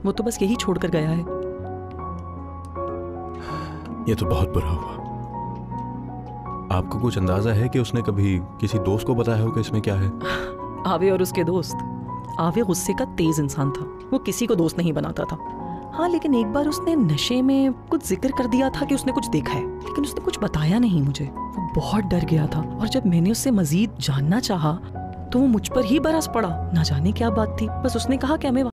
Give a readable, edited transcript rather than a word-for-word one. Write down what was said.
वो तो बस यही छोड़कर गया है। ये तो बहुत बुरा हुआ। आपको कुछ अंदाजा है कि उसने कभी किसी दोस्त को बताया हो कि इसमें क्या है? आवे और उसके दोस्त। आवे गुस्से का तेज इंसान था, वो किसी को दोस्त नहीं बनाता था। हाँ, लेकिन एक बार उसने नशे में कुछ जिक्र कर दिया था कि उसने कुछ देखा है, लेकिन उसने कुछ बताया नहीं मुझे। वो बहुत डर गया था और जब मैंने उससे मजीद जानना चाहा तो वो मुझ पर ही बरस पड़ा। ना जाने क्या बात थी, बस उसने कहा कि हमें